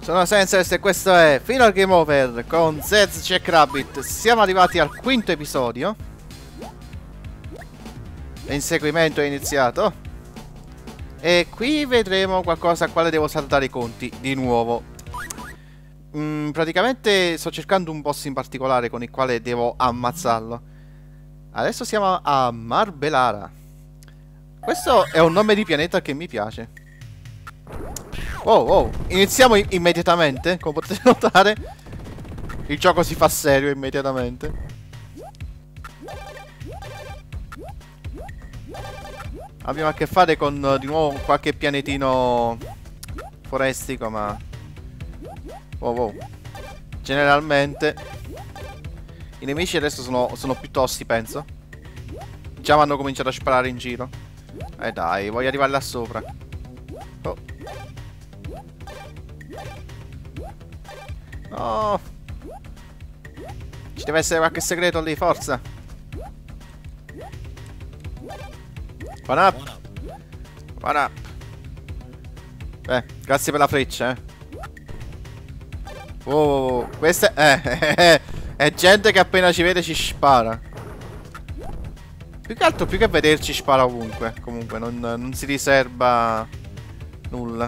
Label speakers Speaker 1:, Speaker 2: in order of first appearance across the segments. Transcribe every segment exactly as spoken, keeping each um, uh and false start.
Speaker 1: Sono Sensei e questo è Final Game Over con Zed's Jackrabbit. Siamo arrivati al quinto episodio. L'inseguimento è iniziato. E qui vedremo qualcosa a quale devo saltare i conti di nuovo. mm, Praticamente sto cercando un boss in particolare con il quale devo ammazzarlo. Adesso siamo a Marbelara. Questo è un nome di pianeta che mi piace. Oh, oh, iniziamo immediatamente. Come potete notare, il gioco si fa serio immediatamente. Abbiamo a che fare con di nuovo qualche pianetino forestico, ma oh, oh. Generalmente i nemici adesso sono, sono più tosti, penso. Già mi hanno cominciato a sparare in giro. Eh dai, voglio arrivare là sopra. Oh. No. Ci deve essere qualche segreto lì, forza. One up. One up. Beh, grazie per la freccia, eh. Oh, questa è... Eh, è gente che appena ci vede ci spara. Più che altro, più che vederci spara ovunque. Comunque, non, non si riserva nulla.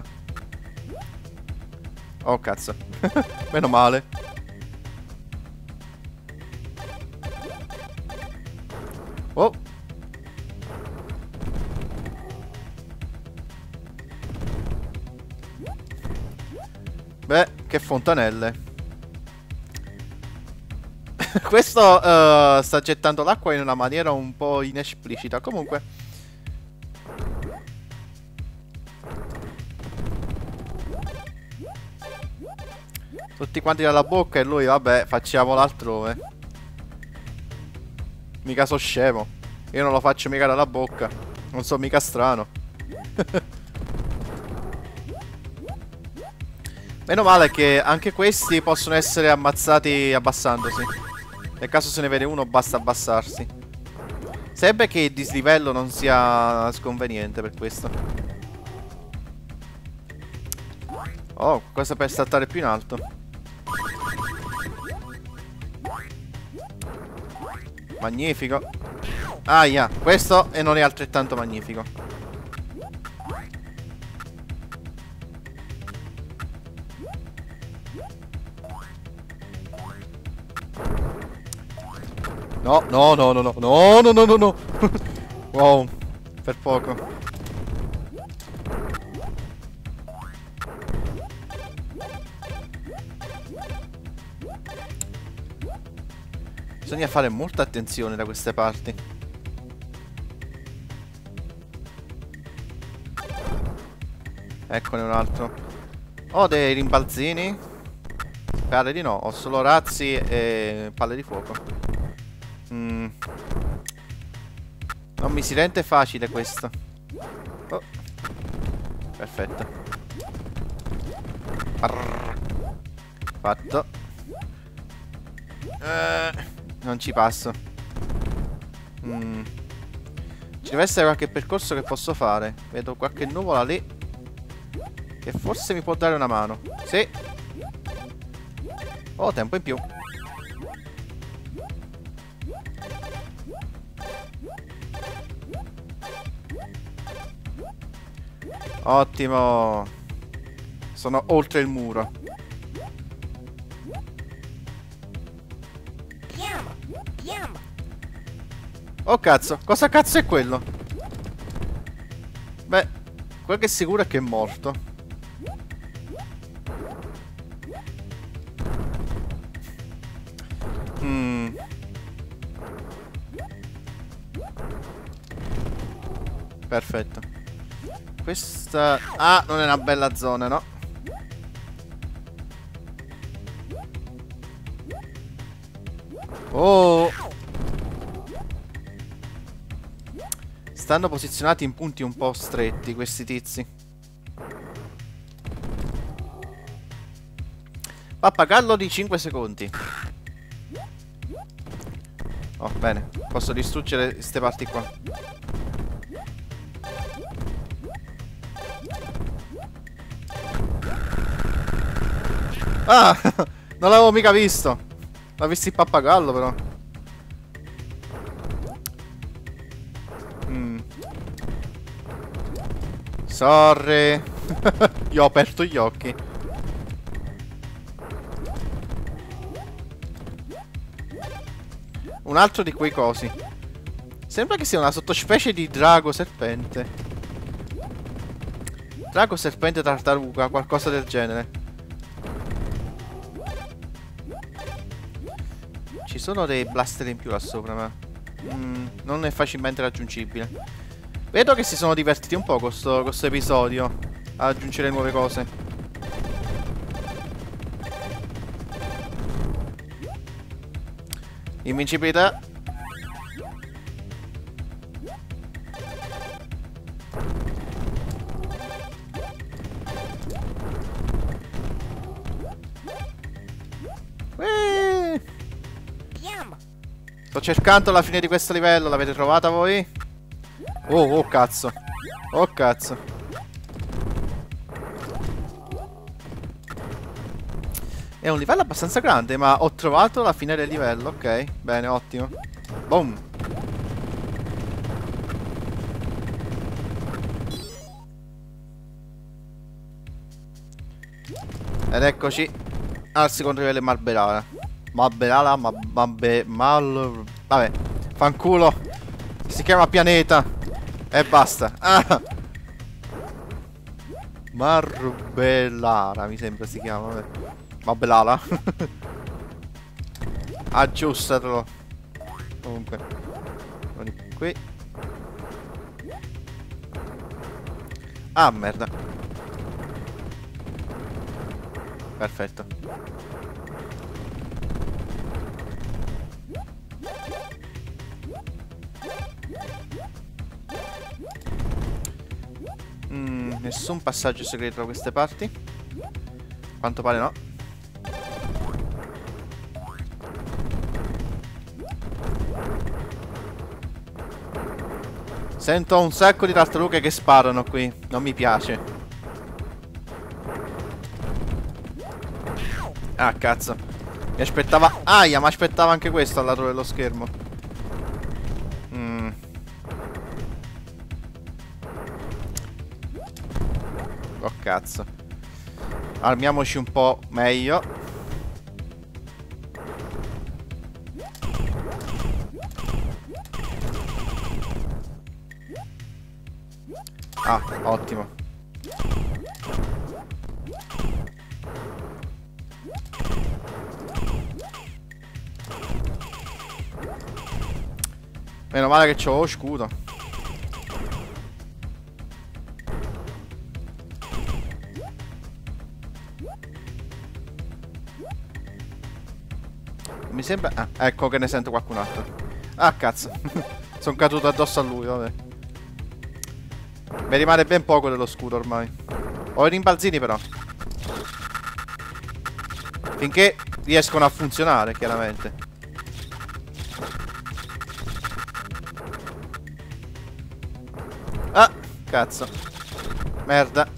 Speaker 1: Oh, cazzo. Meno male. Oh. Beh, che fontanelle. Questo uh, sta gettando l'acqua in una maniera un po' inesplicita. Comunque tutti quanti dalla bocca e lui, vabbè, facciamolo altrove. Mica so scemo. Io non lo faccio mica dalla bocca. Non so mica strano. Meno male che anche questi possono essere ammazzati abbassandosi. Nel caso se ne vede uno basta abbassarsi. Sembra che il dislivello non sia sconveniente per questo. Oh, questo per saltare più in alto. Magnifico. Aia, questo e non è altrettanto magnifico. No, no, no, no, no, no, no, no, no, no. Wow, per poco. Bisogna fare molta attenzione da queste parti. Eccone un altro. Ho dei rimbalzini. Pare di no, ho solo razzi e palle di fuoco. Mm. Non mi si rende facile questo. Oh. Perfetto. Brrr. Fatto. Eh. Non ci passo. mm. Ci deve essere qualche percorso che posso fare. Vedo qualche nuvola lì che forse mi può dare una mano. Sì. Ho tempo in più. Ottimo. Sono oltre il muro. Oh cazzo, cosa cazzo è quello? Beh, quel che è sicuro è che è morto. Hmm. Perfetto. Questa... Ah, non è una bella zona, no? Oh! Stanno posizionati in punti un po' stretti questi tizi. Pappagallo di cinque secondi. Oh, bene. Posso distruggere queste parti qua. Ah! Non l'avevo mica visto. L'ha visto il pappagallo però. Mm. Sorry. Io ho aperto gli occhi. Un altro di quei cosi. Sembra che sia una sottospecie di drago serpente. Drago serpente tartaruga, qualcosa del genere. Ci sono dei blaster in più là sopra, ma mm, non è facilmente raggiungibile. Vedo che si sono divertiti un po' con questo episodio a aggiungere nuove cose. Invincibilità. Eeeh. Sto cercando la fine di questo livello, l'avete trovata voi? Oh, oh cazzo. Oh cazzo. È un livello abbastanza grande, ma ho trovato la fine del livello. Ok, bene, ottimo. Boom. Ed eccoci al secondo livello di Malberala. Malberala, ma, mabbe, mal... Vabbè, fanculo. Si chiama pianeta. E basta. Ah. Marbelara, mi sembra si chiama. Vabbè. Malberala. Aggiustatelo. Comunque. Vieni qui. Ah, merda. Perfetto. Mm, nessun passaggio segreto da queste parti. Quanto pare no. Sento un sacco di tartarughe che sparano qui. Non mi piace. Ah, cazzo. Mi aspettava... Aia, mi aspettava anche questo al lato dello schermo. Mm. Oh, cazzo. Armiamoci un po' meglio. Ah, ottimo. Meno male che c'ho lo scudo. Mi sembra... Ah, ecco che ne sento qualcun altro. Ah, cazzo. Sono caduto addosso a lui, vabbè. Mi rimane ben poco dello scudo ormai. Ho i rimbalzini però. Finché riescono a funzionare, chiaramente. Ah, cazzo. Merda.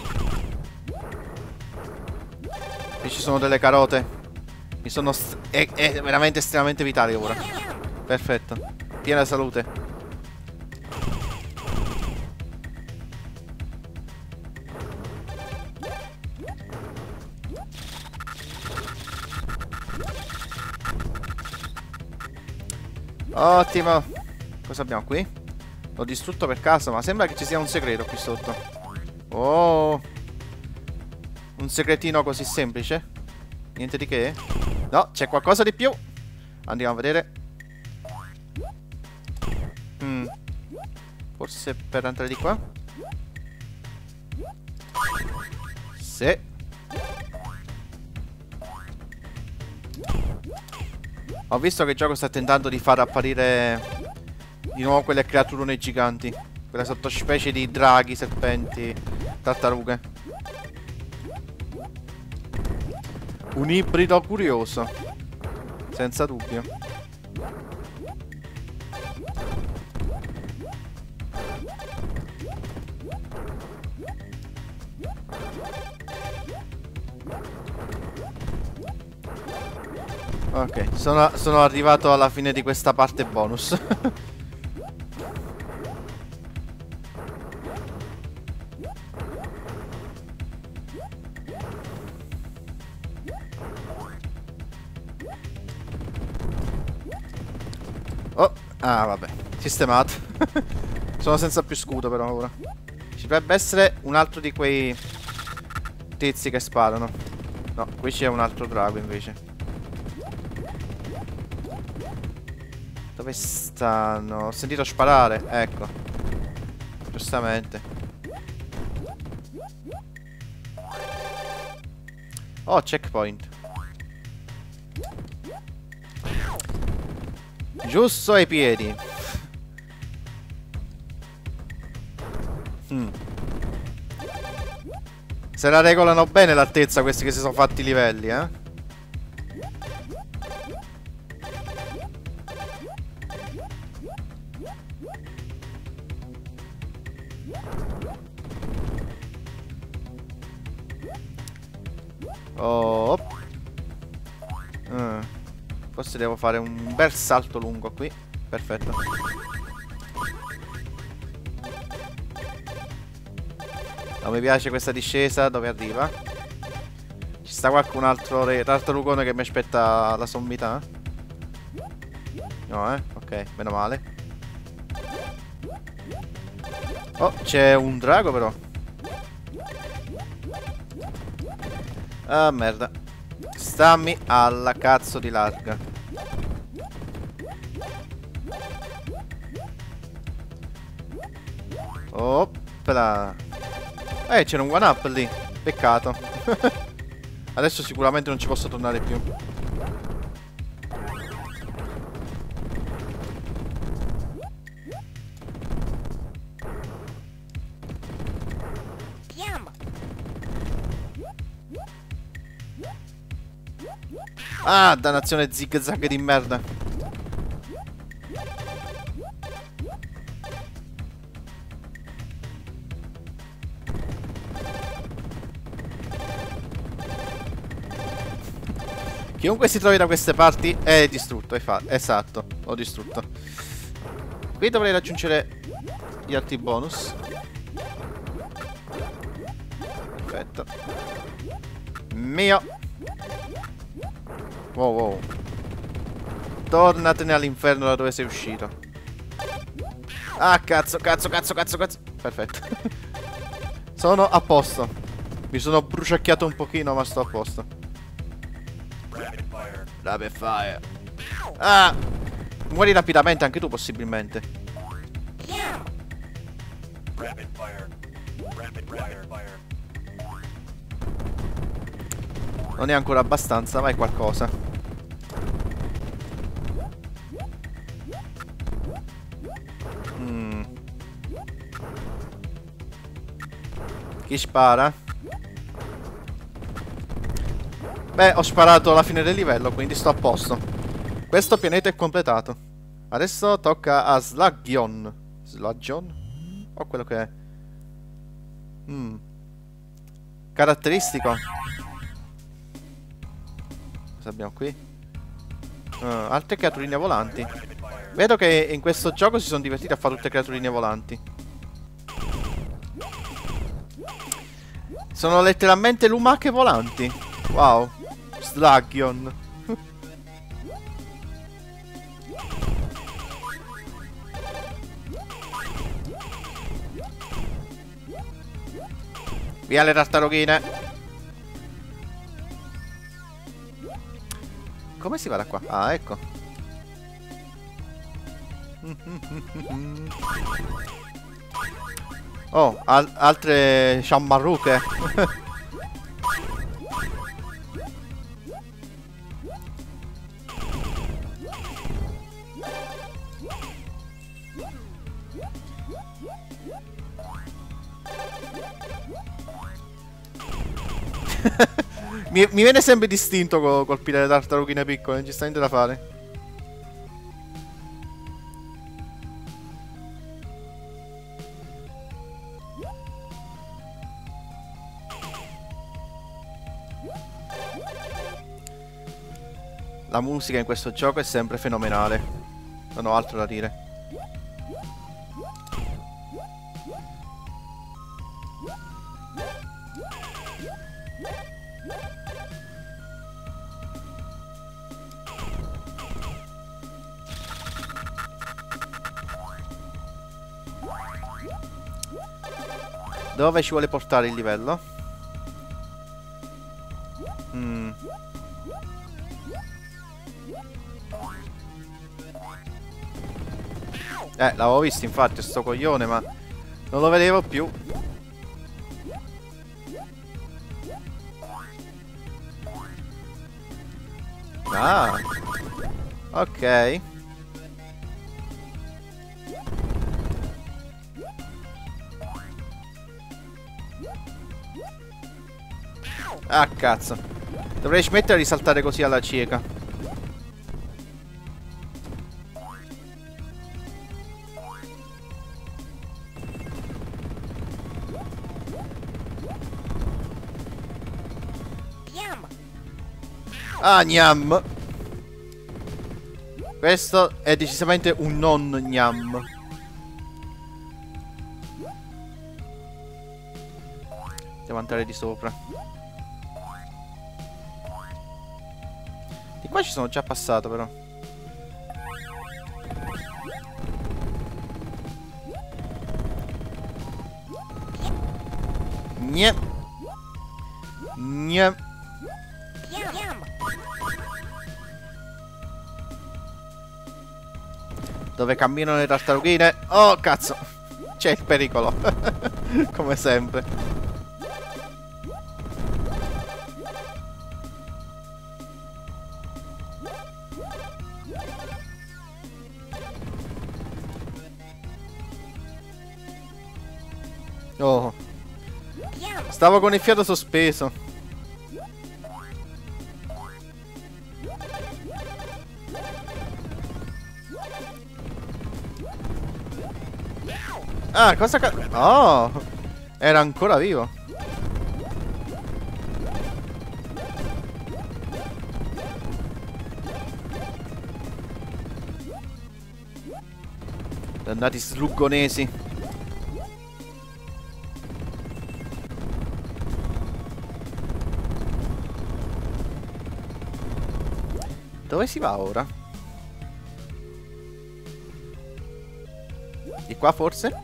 Speaker 1: Qui ci sono delle carote. Mi sono... È, è veramente estremamente vitale ora. Perfetto. Piena salute. Ottimo. Cosa abbiamo qui? L'ho distrutto per caso, ma sembra che ci sia un segreto qui sotto. Oh. Un segretino così semplice. Niente di che. No, c'è qualcosa di più. Andiamo a vedere. Mm. Forse per entrare di qua. Sì. Ho visto che il gioco sta tentando di far apparire di nuovo quelle creaturone giganti. Quelle sottospecie di draghi, serpenti, tartarughe. Un ibrido curioso. Senza dubbio. Ok, sono, sono arrivato alla fine di questa parte bonus. Oh, ah vabbè, sistemato. Sono senza più scudo però ora. Ci dovrebbe essere un altro di quei tizi che sparano. No, qui c'è un altro drago invece. Dove stanno? Ho sentito sparare, ecco. Giustamente. Oh, checkpoint. Giusto ai piedi. Hmm. Se la regolano bene l'altezza questi che si sono fatti i livelli, eh? Oh. Mm. Forse devo fare un bel salto lungo qui. Perfetto. Non mi piace questa discesa dove arriva. Ci sta qualcun altro tartarugone che mi aspetta la sommità? No, eh? Ok, meno male. Oh, c'è un drago però. Ah, merda. Stammi alla cazzo di larga. Oppla. Eh, c'era un one up lì. Peccato. Adesso sicuramente non ci posso tornare più. Ah, dannazione zig zag di merda. Chiunque si trovi da queste parti è distrutto, è fa esatto, l'ho distrutto. Qui dovrei raggiungere gli altri bonus. Perfetto. Mio. Wow, wow. Tornatene all'inferno da dove sei uscito. Ah, cazzo, cazzo, cazzo, cazzo, cazzo. Perfetto. Sono a posto. Mi sono bruciacchiato un pochino, ma sto a posto. Rapid fire. Ah! Muori rapidamente anche tu, possibilmente. Rapid fire. Rapid fire. Non è ancora abbastanza, ma è qualcosa. Mm. Chi spara? Beh, ho sparato alla fine del livello, quindi sto a posto. Questo pianeta è completato. Adesso tocca a Slagion. Slagion? O quello che è. Mm. Caratteristico. Cosa abbiamo qui? Uh, altre creaturine volanti. Vedo che in questo gioco si sono divertiti a fare tutte creaturine volanti. Sono letteralmente lumache volanti. Wow. Slagion. Via le tartarughine. Come si va da qua? Ah, ecco. Oh, al altre sciammarruche. mi, mi viene sempre distinto co colpire le tartarughine piccole, non ci sta niente da fare. La musica in questo gioco è sempre fenomenale. Non ho altro da dire. Dove ci vuole portare il livello? Mm. Eh, l'avevo visto infatti sto coglione, ma non lo vedevo più. Ah, ok. Ah, cazzo. Dovrei smettere di saltare così alla cieca. Ah, gnam. Questo è decisamente un non gnam. Devo andare di sopra. Di qua ci sono già passato però. Gne. Gne. Dove camminano le tartarughine. Oh, cazzo. C'è il pericolo. Come sempre. Oh. Stavo con il fiato sospeso. Ah, cosa ca... Oh! Era ancora vivo. Dannati sluggonesi. Dove si va ora? Di qua forse?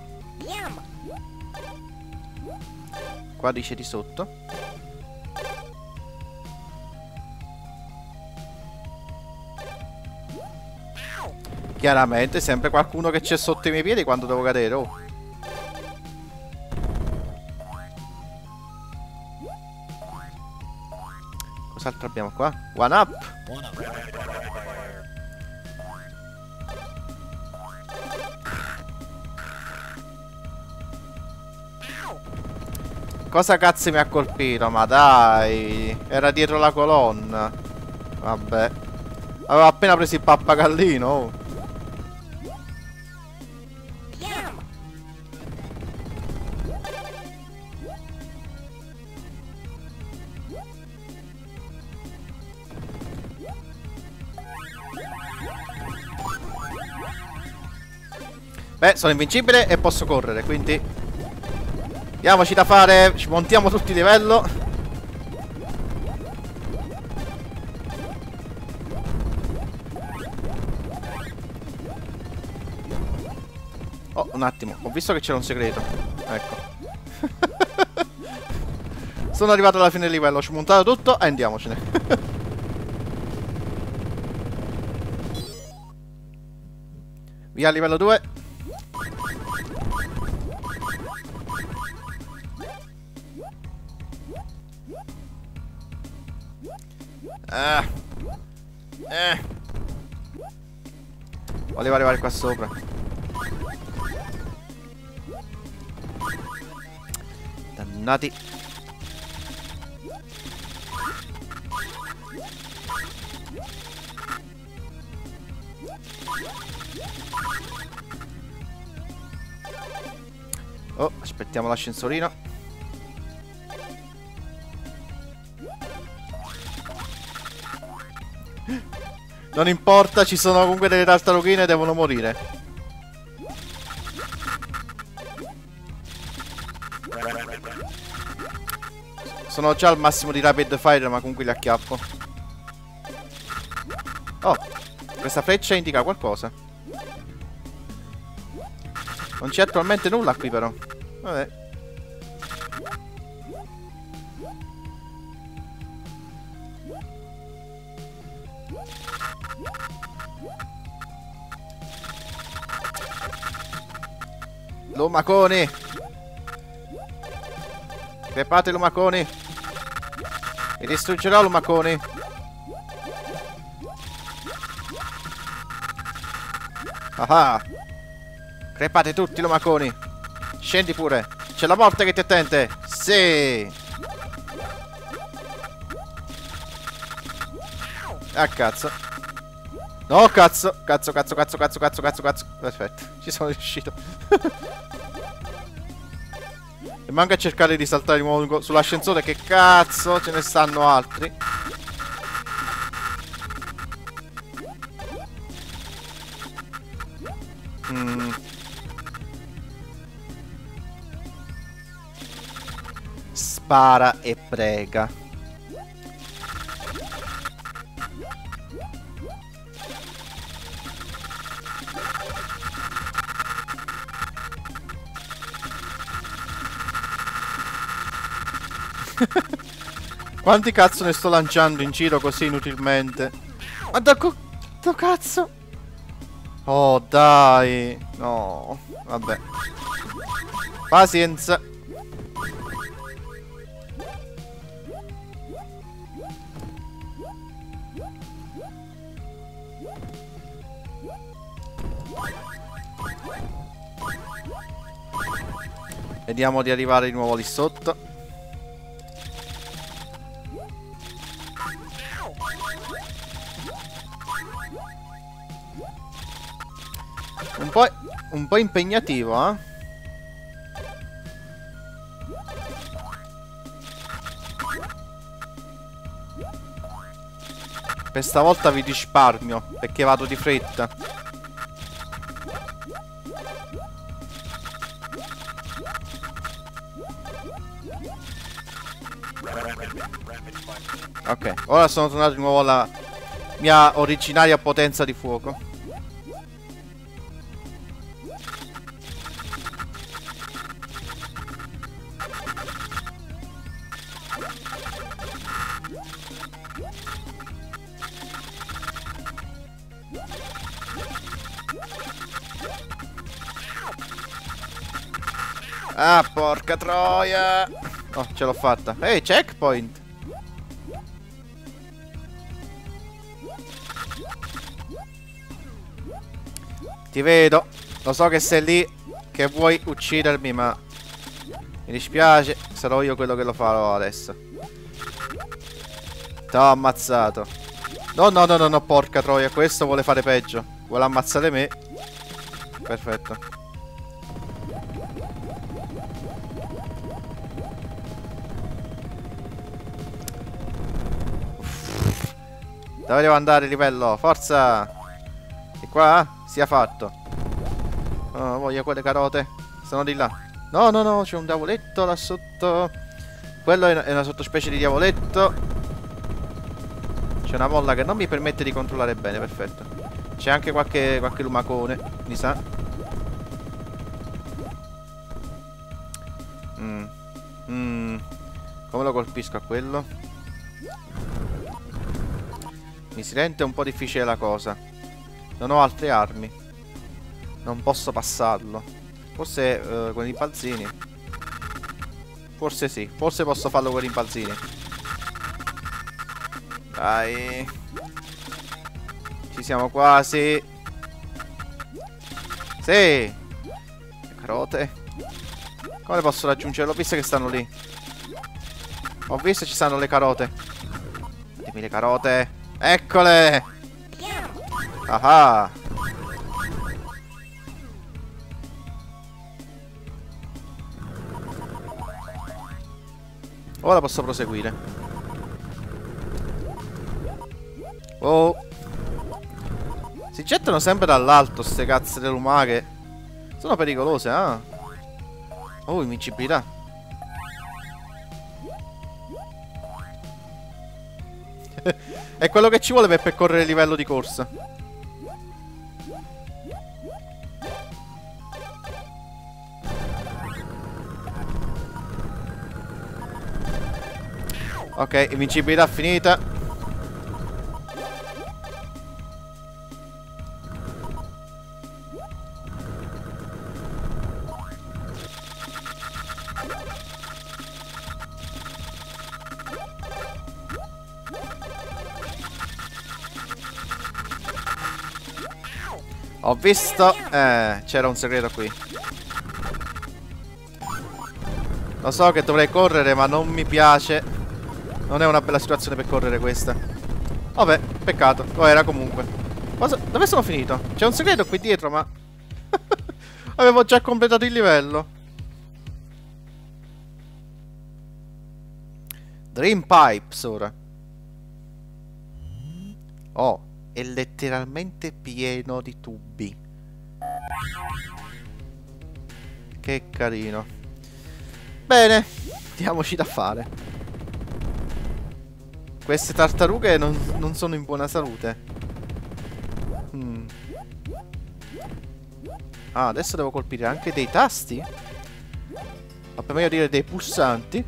Speaker 1: Qua dice di sotto. Chiaramente sempre qualcuno che c'è sotto i miei piedi quando devo cadere. Oh. Cos'altro abbiamo qua? One up. Cosa cazzo mi ha colpito? Ma dai, era dietro la colonna. Vabbè. Avevo appena preso il pappagallino. Oh. Beh, sono invincibile e posso correre, quindi diamoci da fare, ci montiamo tutti di livello. Oh, un attimo, ho visto che c'era un segreto. Ecco. Sono arrivato alla fine del livello, ci ho montato tutto e andiamocene. Via livello due. Ah. Eh. Volevo arrivare qua sopra. Dannati. Oh, aspettiamo l'ascensorino. Non importa, ci sono comunque delle tartarughine e devono morire. Sono già al massimo di rapid fire, ma comunque li acchiappo. Oh, questa freccia indica qualcosa. Non c'è attualmente nulla qui però. Vabbè. Lumaconi! Crepate lumaconi! Mi distruggerò lumaconi! Ah! Crepate tutti lumaconi! Scendi pure! C'è la morte che ti attende! Sì! Ah cazzo! No cazzo! Cazzo cazzo cazzo cazzo cazzo cazzo cazzo! Perfetto, ci sono riuscito! E manca a cercare di saltare di nuovo sull'ascensore. Che cazzo, ce ne stanno altri. Mm. Spara e prega. Quanti cazzo ne sto lanciando in giro così inutilmente? Ma da co... da cazzo? Oh dai. No. Vabbè. Pazienza. Vediamo di arrivare di nuovo lì sotto. Un po', un po' impegnativo, eh? Per stavolta vi risparmio, perché vado di fretta. Ok, ora sono tornato di nuovo alla mia originaria potenza di fuoco. Ah, porca troia. Oh, ce l'ho fatta. Ehi, hey, checkpoint. Ti vedo. Lo so che sei lì, che vuoi uccidermi, ma mi dispiace. Sarò io quello che lo farò adesso. T'ho ammazzato. No, no, no, no, no, porca troia. Questo vuole fare peggio. Vuole ammazzare me. Perfetto. Dove devo andare, livello? Forza! Di qua? Sia fatto. Oh, voglio quelle carote. Sono di là. No, no, no, c'è un diavoletto là sotto. Quello è una sottospecie di diavoletto. C'è una molla che non mi permette di controllare bene, perfetto. C'è anche qualche, qualche lumacone, mi sa. Mm. Mm. Come lo colpisco a quello? Mi si rende un po' difficile la cosa. Non ho altre armi. Non posso passarlo. Forse uh, con i rimbalzini. Forse sì. Forse posso farlo con i rimbalzini. Dai. Ci siamo quasi. Sì. Le carote. Come posso raggiungere? L'ho visto che stanno lì. Ho visto che ci stanno le carote. Datemi le carote. Eccole! Ah! Ora posso proseguire. Oh. Si gettano sempre dall'alto ste cazzo di lumache. Sono pericolose, ah. Oh, invincibilità. È quello che ci vuole per percorrere il livello di corsa. Ok, invincibilità finita. Ho visto. Eh, c'era un segreto qui. Lo so che dovrei correre, ma non mi piace. Non è una bella situazione per correre questa. Vabbè, peccato. Lo era comunque. Cosa? Dove sono finito? C'è un segreto qui dietro, ma... Avevo già completato il livello. Dream Pipes ora. Oh, è letteralmente pieno di tubi. Che carino. Bene, diamoci da fare. Queste tartarughe non, non sono in buona salute. Hmm. Ah, adesso devo colpire anche dei tasti? Ma per meglio dire dei pulsanti.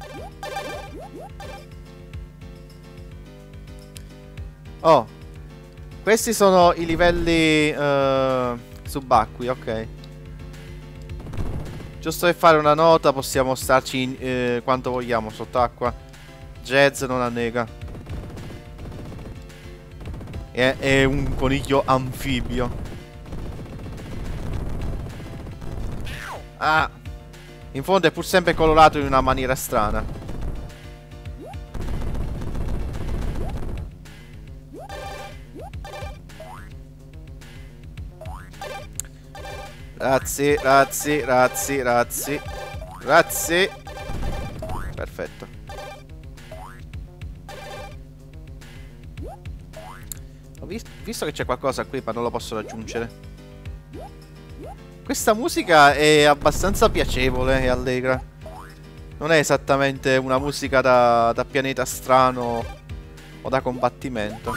Speaker 1: Oh, questi sono i livelli uh, subacquei, ok. Giusto per fare una nota, possiamo starci in, eh, quanto vogliamo sott'acqua. Jazz non annega. È, è un coniglio anfibio. Ah, in fondo è pur sempre colorato in una maniera strana. Razzi, razzi, razzi, razzi. Razzi. Perfetto. Ho vis visto che c'è qualcosa qui, ma non lo posso raggiungere. Questa musica è abbastanza piacevole e allegra. Non è esattamente una musica da, da pianeta strano o da combattimento.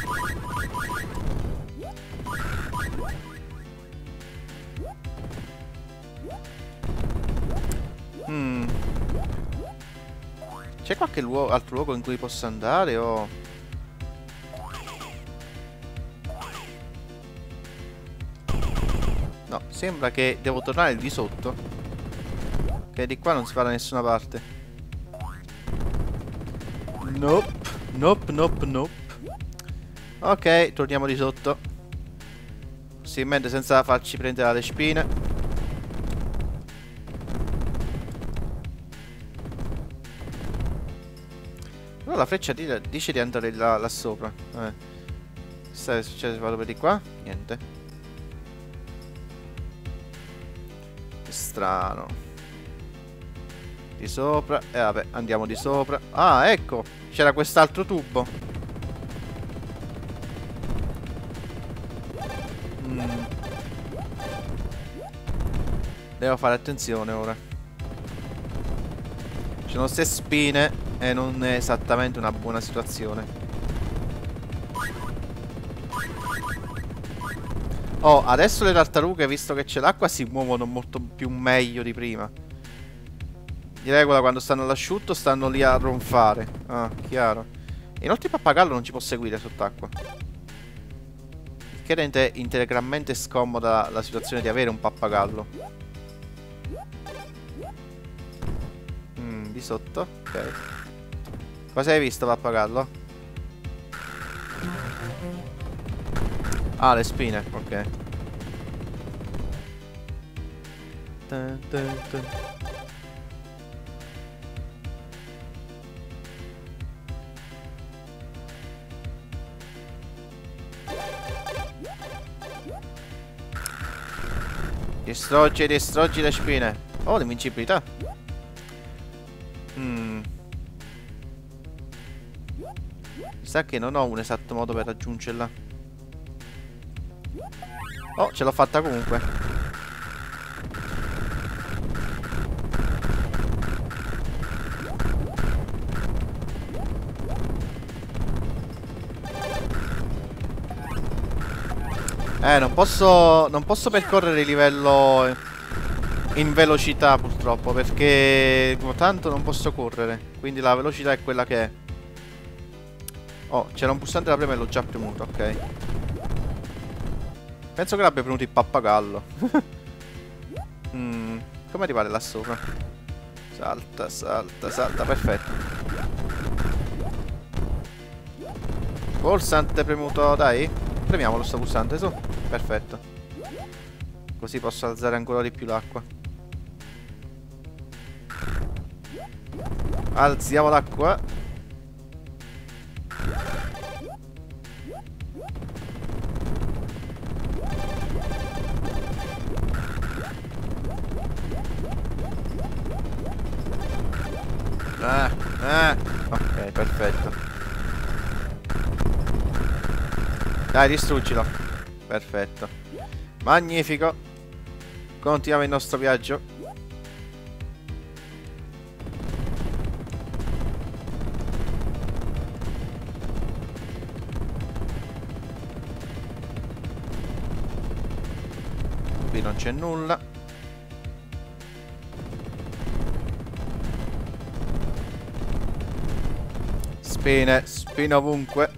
Speaker 1: Hmm. C'è qualche luogo, altro luogo in cui posso andare o... No, sembra che devo tornare di sotto. Che di qua non si va da nessuna parte. Nope, nope, nope, nope. Ok, torniamo di sotto. Possibilmente senza farci prendere dalle spine. Però la freccia dice di andare là, là sopra. Eh. Sai se succede, vado per di qua? Niente. Che strano. Di sopra. E eh, vabbè, andiamo di sopra. Ah, ecco. C'era quest'altro tubo. Mm. Devo fare attenzione ora. Ci sono queste spine. E non è esattamente una buona situazione. Oh, adesso le tartarughe, visto che c'è l'acqua, si muovono molto più meglio di prima. Di regola quando stanno all'asciutto stanno lì a ronfare. Ah, chiaro. Inoltre il pappagallo non ci può seguire sott'acqua. Il che rende integralmente scomoda la situazione di avere un pappagallo. Mm, di sotto, ok. Cosa hai visto, pappagallo? Ah, le spine, ok. Dun, dun, dun. Distruggi, distruggi le spine. Oh, l'invincibilità. Mm. Mi sa che non ho un esatto modo per raggiungerla. Oh, ce l'ho fatta comunque. Eh, non posso... Non posso percorrere il livello in velocità, purtroppo, perché tanto non posso correre. Quindi la velocità è quella che è. Oh, c'era un pulsante da premere e l'ho già premuto, ok. Penso che l'abbia premuto il pappagallo. mm, Come arrivare là sopra? Salta, salta, salta, perfetto. Pulsante premuto, dai. Premiamolo sto pulsante, su. Perfetto. Così posso alzare ancora di più l'acqua. Alziamo l'acqua. Ah, ah. Ok, perfetto. Dai, distruggilo. Perfetto. Magnifico. Continuiamo il nostro viaggio. Qui non c'è nulla. Spine, spine ovunque.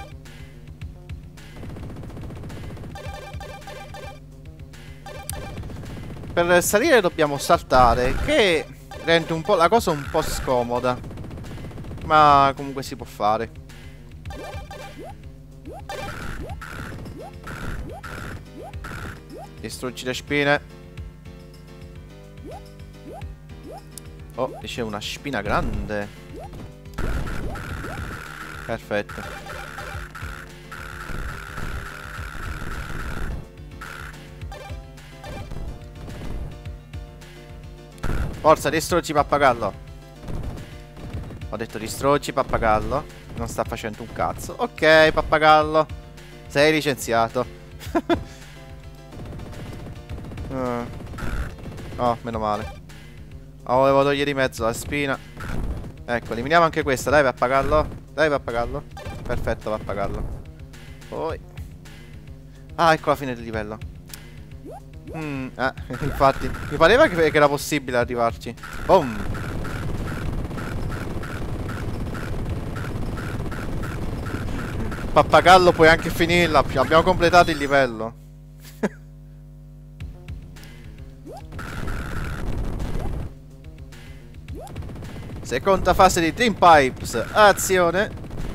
Speaker 1: Per salire dobbiamo saltare, che rende un po' la cosa un po' scomoda. Ma comunque si può fare. Distruggi le spine. Oh, c'è una spina grande. Perfetto. Forza, distruggi pappagallo. Ho detto distruggi pappagallo. Non sta facendo un cazzo. Ok, pappagallo. Sei licenziato. uh. Oh, meno male. Oh, volevo togliere di mezzo la spina. Ecco, eliminiamo anche questa. Dai, pappagallo. Dai, pappagallo. Perfetto, pappagallo. Poi. Ah, ecco la fine del livello. Mm, eh, infatti, mi pareva che, che era possibile arrivarci. Boom. Pappagallo, puoi anche finirla. Abbiamo completato il livello. Seconda fase di Dream Pipes. Azione.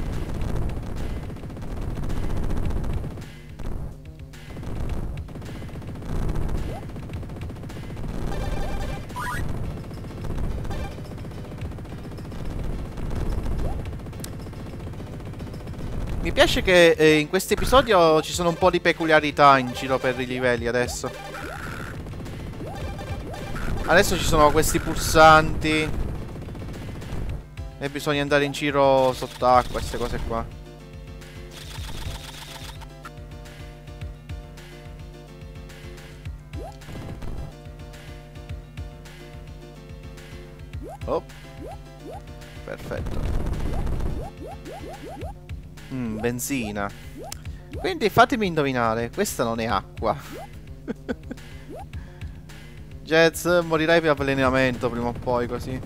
Speaker 1: Mi piace che eh, in questo episodio ci sono un po' di peculiarità in giro per i livelli adesso. Adesso ci sono questi pulsanti e bisogna andare in giro sott'acqua, queste cose qua. Oh, perfetto. Mm, benzina. Quindi fatemi indovinare, questa non è acqua. Jazz, morirai per avvelenamento prima o poi, così.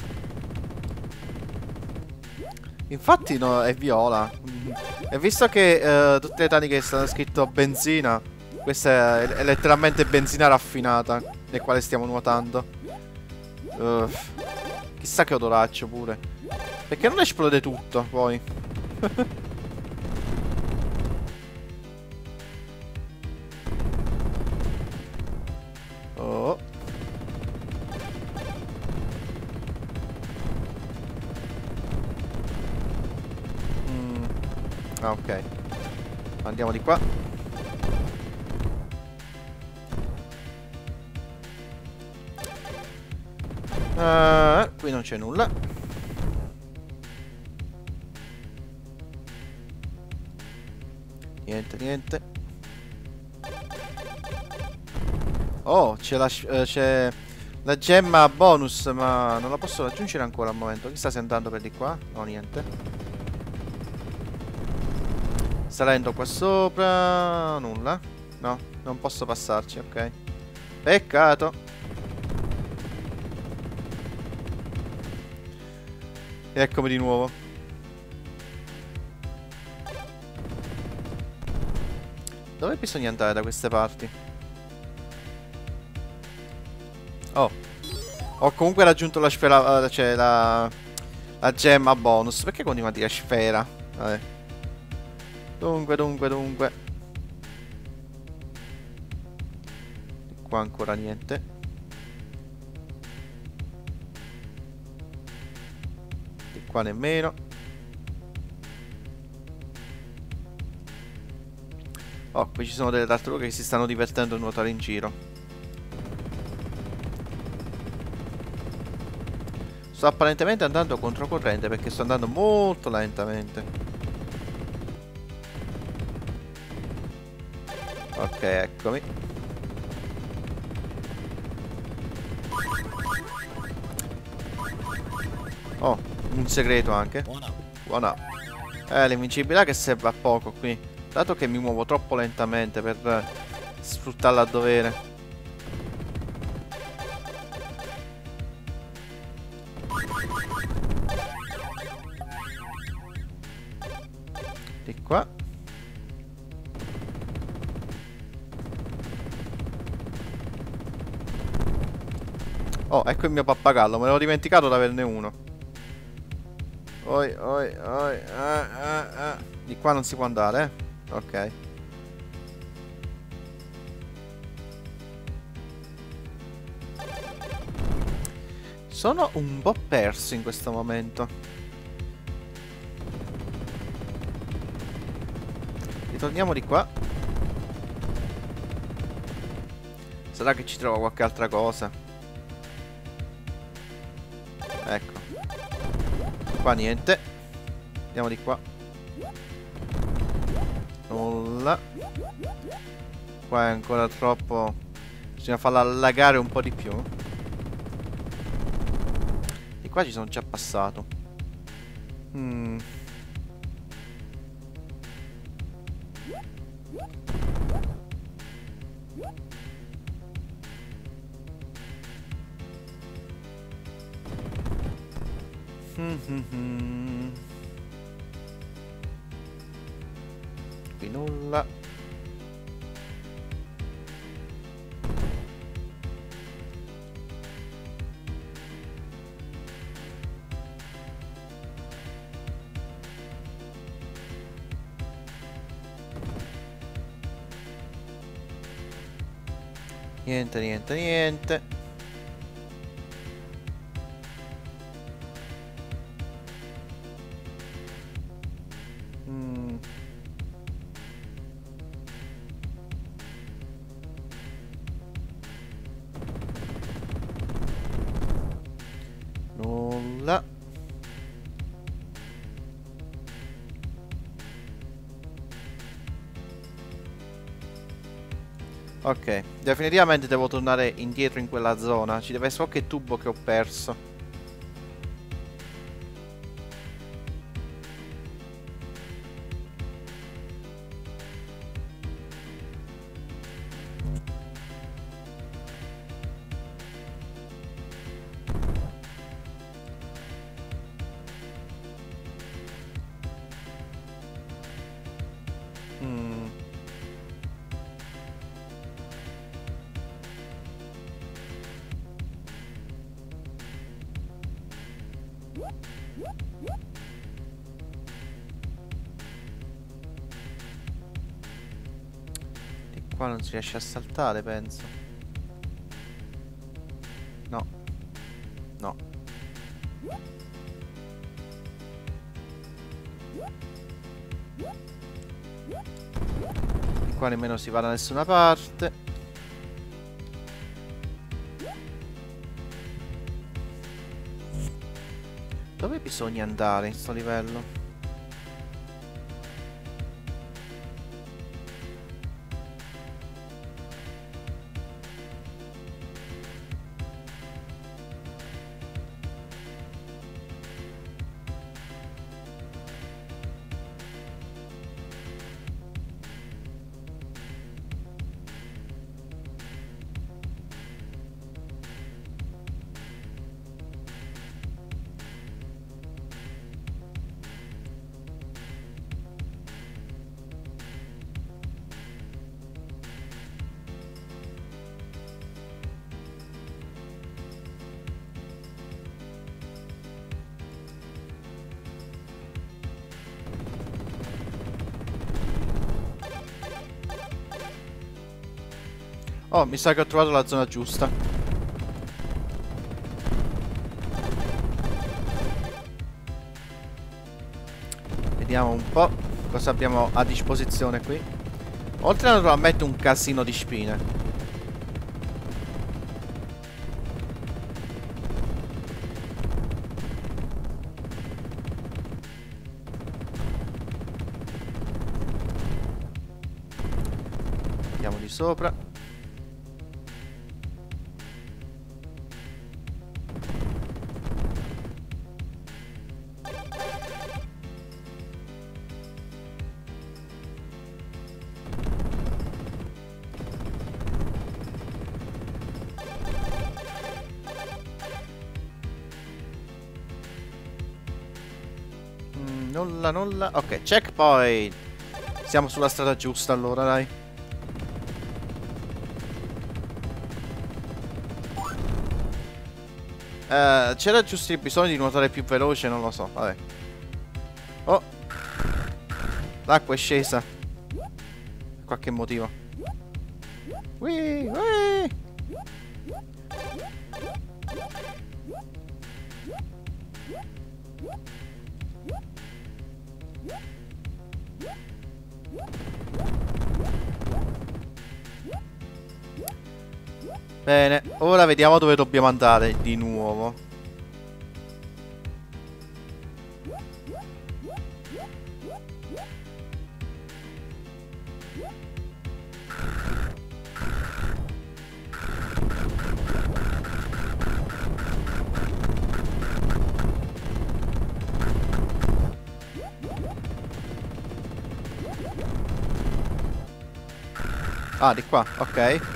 Speaker 1: Infatti no, è viola. Mm. E visto che uh, tutte le taniche stanno scritto benzina, questa è, è letteralmente benzina raffinata, nel quale stiamo nuotando. uh, Chissà che odoraccio pure. Perché non esplode tutto, poi. Oh. Mm. Ah, ok. Andiamo di qua. Uh, qui non c'è nulla. Niente, niente. Oh, c'è la, eh, c'è la gemma bonus, ma non la posso raggiungere ancora al momento. Chi sta andando per di qua? No, niente. Salendo qua sopra. Nulla. No, non posso passarci, ok. Peccato. Eccomi di nuovo. Dove bisogna andare da queste parti? Oh. Ho comunque raggiunto la sfera, eh, cioè la, la gemma bonus. Perché continua a dire sfera? Vabbè. Dunque, dunque, dunque. Di qua ancora niente. Di qua nemmeno. Oh, qui ci sono delle tartarughe che si stanno divertendo a nuotare in giro. Sto apparentemente andando controcorrente perché sto andando molto lentamente. Ok, eccomi. Oh, un segreto anche. Buona. Eh, l'invincibilità che serve a poco qui. Dato che mi muovo troppo lentamente per eh, sfruttarla a dovere. Di qua. Oh, ecco il mio pappagallo. Me l'ho dimenticato di averne uno. Oi, oi, oi. Eh, eh, eh. Di qua non si può andare, eh. Ok. Sono un po' perso in questo momento. Ritorniamo di qua. Sarà che ci trovo qualche altra cosa. Ecco. Qua niente. Andiamo di qua. Nulla. Qua è ancora troppo. Bisogna farla allagare un po' di più. Di qua ci sono già passato. Hmm. Mm-hmm. Qui nulla. Niente, niente, niente. Mm. Nulla. Ok, definitivamente devo tornare indietro in quella zona. Ci deve essere qualche tubo che ho perso. Hmm. Di qua non si riesce a saltare, penso. No. No. Di qua nemmeno si va da nessuna parte. Dove bisogna andare in sto livello? Oh, mi sa che ho trovato la zona giusta. Vediamo un po' cosa abbiamo a disposizione qui. Oltre naturalmente un casino di spine. Andiamo di sopra. Mm, nulla, nulla. Ok, checkpoint. Siamo sulla strada giusta allora, dai. Uh, c'era giusto il bisogno di nuotare più veloce, non lo so, vabbè. Oh, l'acqua è scesa. Per qualche motivo. Whee, whee. Bene, ora vediamo dove dobbiamo andare di nuovo. Ah, di qua, ok.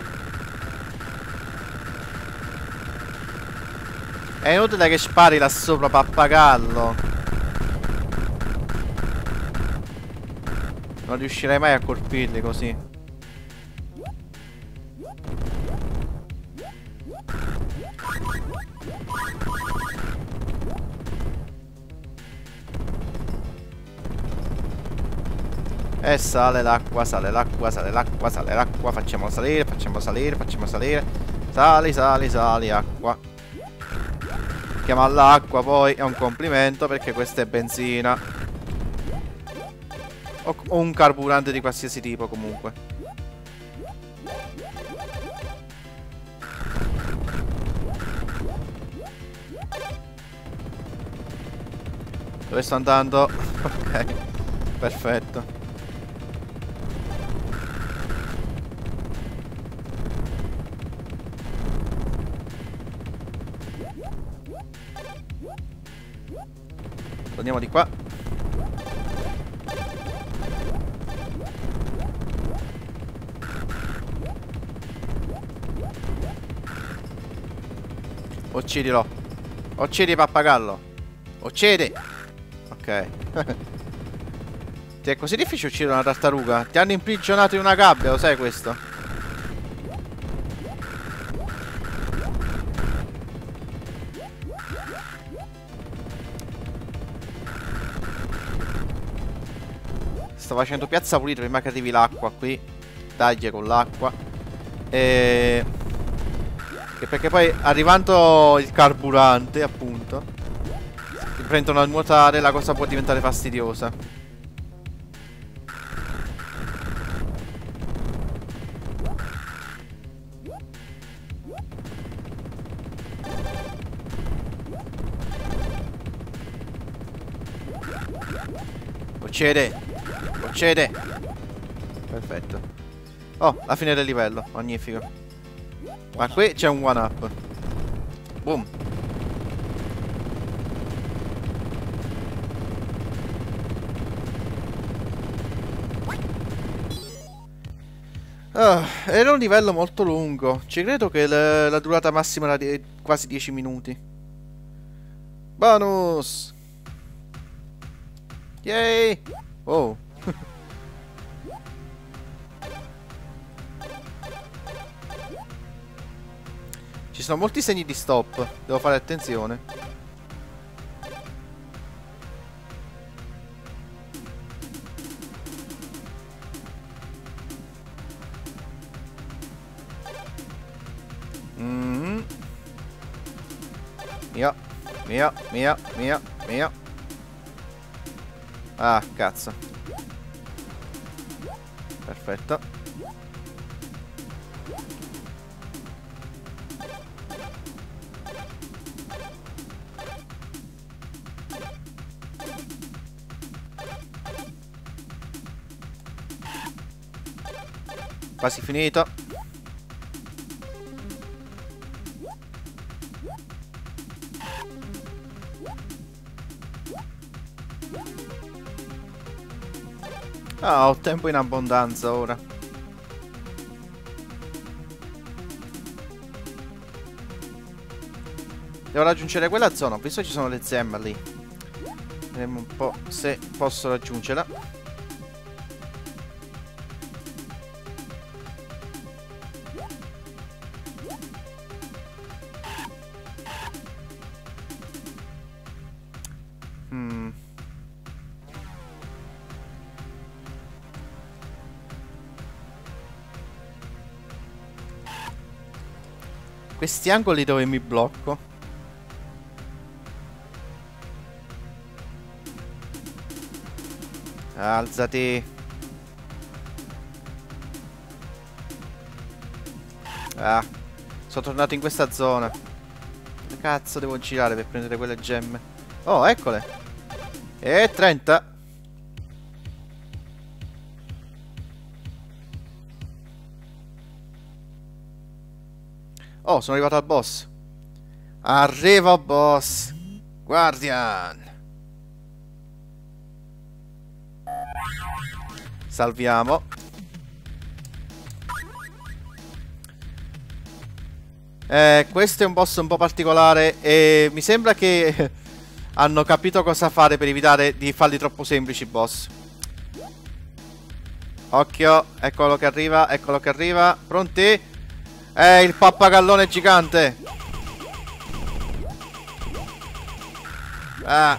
Speaker 1: È inutile che spari là sopra, pappagallo. Non riuscirei mai a colpirli così. E sale l'acqua, sale l'acqua, sale l'acqua, sale l'acqua. Facciamo salire, facciamo salire, facciamo salire. Sali, sali, sali, acqua. Chiamarla acqua poi è un complimento perché questa è benzina. O, o un carburante di qualsiasi tipo comunque. Dove sto andando? Ok, perfetto. Andiamo di qua. Uccidilo. Uccidi pappagallo. Uccidi. Ok. Ti è così difficile uccidere una tartaruga? Ti hanno imprigionato in una gabbia, lo sai questo? Sto facendo piazza pulita prima che arrivi l'acqua qui. Taglia con l'acqua. E... e perché poi arrivando il carburante, appunto, ti prendono a nuotare, la cosa può diventare fastidiosa. Uccide. Uccide. Perfetto. Oh, la fine del livello. Magnifico. Ma qui c'è un one up. Boom. Oh, era un livello molto lungo. Ci credo che la, la durata massima era di quasi dieci minuti. Bonus. Yay. Oh. Ci sono molti segni di stop. Devo fare attenzione. Mio, mio, mio, mio, mio. Ah, cazzo. Perfetto. Quasi finito. Ah, ho tempo in abbondanza ora. Devo raggiungere quella zona. Ho visto ci sono le zemme lì. Vediamo un po' se posso raggiungerla. Hmm. Questi angoli dove mi blocco. Alzati. Ah, sono tornato in questa zona. Che cazzo devo girare per prendere quelle gemme? Oh, eccole. E trenta. Oh, sono arrivato al boss. Arrivo, boss. Guardian. Salviamo. Eh, questo è un boss un po' particolare e mi sembra che hanno capito cosa fare per evitare di farli troppo semplici i boss. Occhio, eccolo che arriva, eccolo che arriva. Pronti? È il pappagallone gigante. Ah.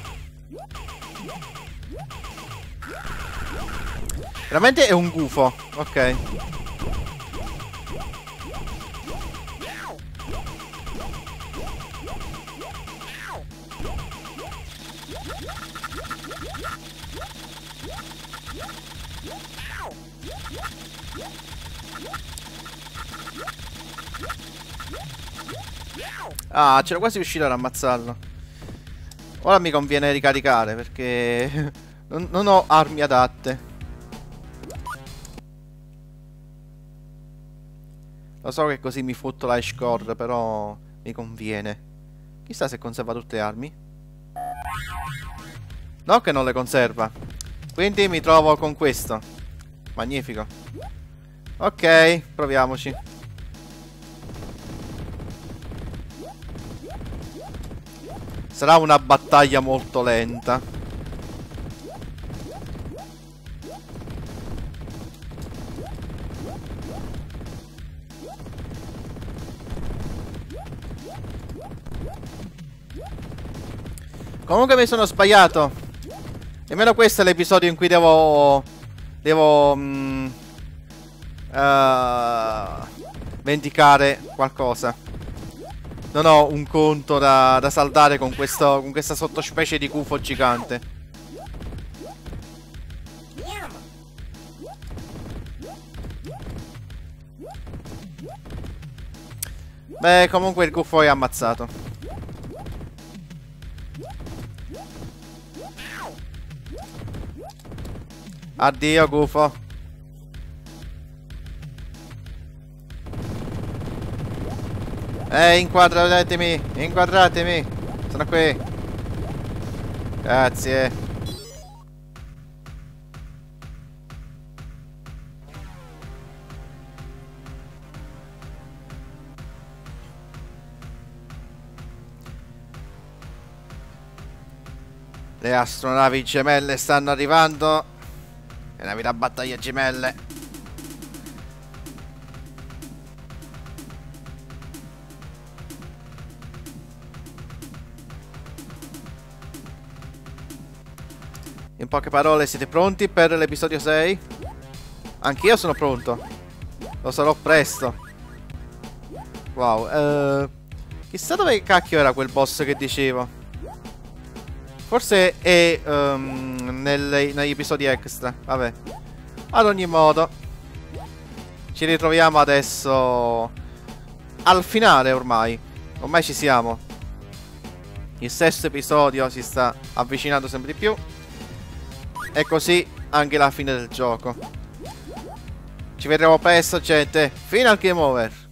Speaker 1: Veramente è un gufo. Ok. Ah, c'ero quasi riuscito ad ammazzarlo. Ora mi conviene ricaricare perché non, non ho armi adatte. Lo so che così mi fotto la score, però mi conviene. Chissà se conserva tutte le armi. No che non le conserva. Quindi mi trovo con questo. Magnifico. Ok, proviamoci. Sarà una battaglia molto lenta. Comunque mi sono sbagliato. Nemmeno questo è l'episodio in cui devo... Devo... Mm, uh, vendicare qualcosa. Non ho un conto da, da saldare con, questo, con questa sottospecie di gufo gigante. Beh, comunque il gufo è ammazzato. Addio, gufo. Eh, inquadratemi, inquadratemi. Sono qui. Grazie. Le astronavi gemelle stanno arrivando. È navi da battaglia gemelle. In poche parole, siete pronti per l'episodio sei? Anch'io sono pronto. Lo sarò presto. Wow. Uh, Chissà dove cacchio era quel boss che dicevo. Forse è um, nelle, negli episodi extra. Vabbè. Ad ogni modo, ci ritroviamo adesso al finale ormai. Ormai ci siamo. Il sesto episodio si sta avvicinando sempre di più. E così anche la fine del gioco. Ci vedremo presto, gente. Fino al game over.